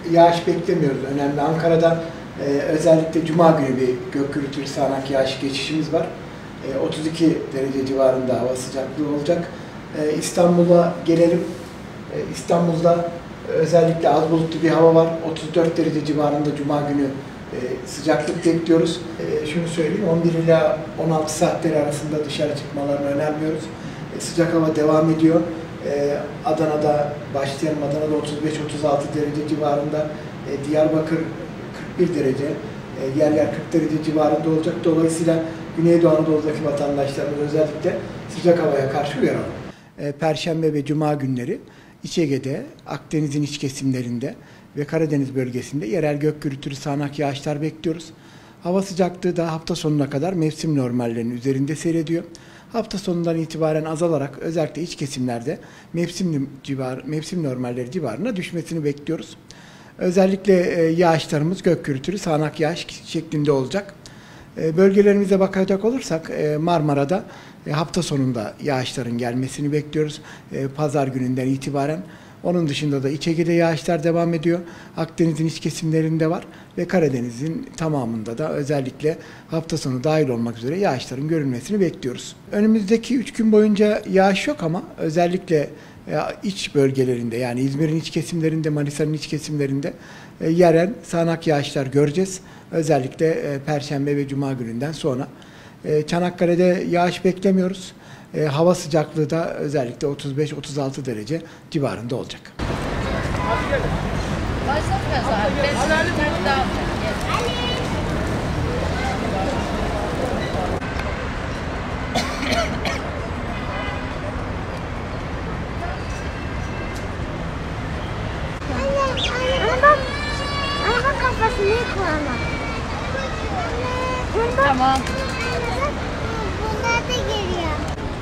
yağış beklemiyoruz. Önemli. Ankara'da özellikle Cuma günü bir gök gürültülü sağanak yağış geçişimiz var. 32 derece civarında hava sıcaklığı olacak. İstanbul'a gelelim. İstanbul'da özellikle az bulutlu bir hava var. 34 derece civarında Cuma günü sıcaklık bekliyoruz. Şunu söyleyeyim, 11 ila 16 saatleri arasında dışarı çıkmalarını önermiyoruz. Sıcak hava devam ediyor. Adana'da başlayalım. Adana'da 35-36 derece civarında, Diyarbakır 41 derece, yer yer 40 derece civarında olacak. Dolayısıyla Güneydoğu Anadolu'daki vatandaşlarımız özellikle sıcak havaya karşı uyaralım. Perşembe ve Cuma günleri İç Ege'de, Akdeniz'in iç kesimlerinde ve Karadeniz bölgesinde yerel gök gürültülü sağanak yağışlar bekliyoruz. Hava sıcaklığı da hafta sonuna kadar mevsim normallerinin üzerinde seyrediyor. Hafta sonundan itibaren azalarak özellikle iç kesimlerde mevsim normalleri civarına düşmesini bekliyoruz. Özellikle yağışlarımız gök gürültülü sağanak yağış şeklinde olacak. Bölgelerimize bakacak olursak Marmara'da hafta sonunda yağışların gelmesini bekliyoruz. Pazar gününden itibaren. Onun dışında da İç Ege'de yağışlar devam ediyor. Akdeniz'in iç kesimlerinde var ve Karadeniz'in tamamında da özellikle hafta sonu dahil olmak üzere yağışların görülmesini bekliyoruz. Önümüzdeki 3 gün boyunca yağış yok ama özellikle iç bölgelerinde, yani İzmir'in iç kesimlerinde, Manisa'nın iç kesimlerinde yerel sağanak yağışlar göreceğiz. Özellikle Perşembe ve Cuma gününden sonra. Çanakkale'de yağış beklemiyoruz. Hava sıcaklığı da özellikle 35-36 derece civarında olacak. Araba kafasını yıkama. Tamam. Bunlar da geliyor.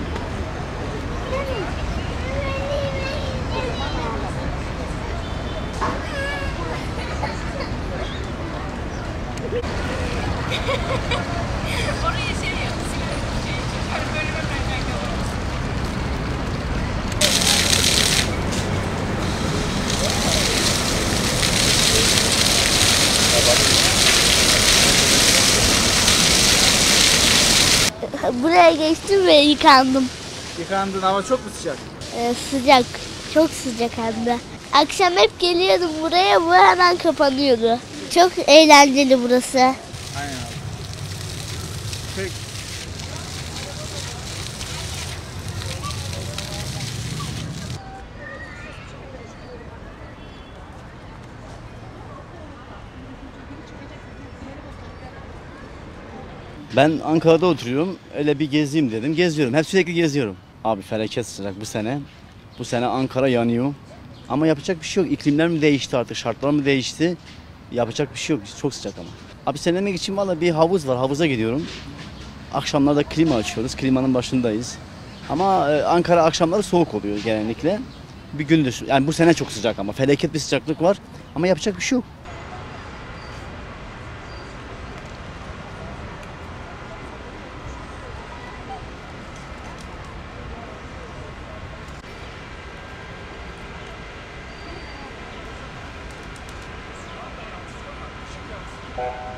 Orayı seviyorum. Buraya geçtim ve yıkandım. Yıkandın, hava çok mu sıcak? Sıcak. Çok sıcak hem de. Akşam hep geliyordum buraya, bu hemen kapanıyordu. Çok eğlenceli burası. Aynen abi. Peki. Ben Ankara'da oturuyorum. Öyle bir gezeyim dedim. Geziyorum. Hep sürekli geziyorum. Abi felaket sıcak bu sene. Bu sene Ankara yanıyor. Ama yapacak bir şey yok. İklimler mi değişti artık? Şartlar mı değişti? Yapacak bir şey yok. Çok sıcak ama. Abi serinlemek için valla bir havuz var. Havuza gidiyorum. Akşamlarda klima açıyoruz. Klimanın başındayız. Ama Ankara akşamları soğuk oluyor genellikle. Bir gündüz. Yani bu sene çok sıcak ama. Felaket bir sıcaklık var. Ama yapacak bir şey yok. Thank you.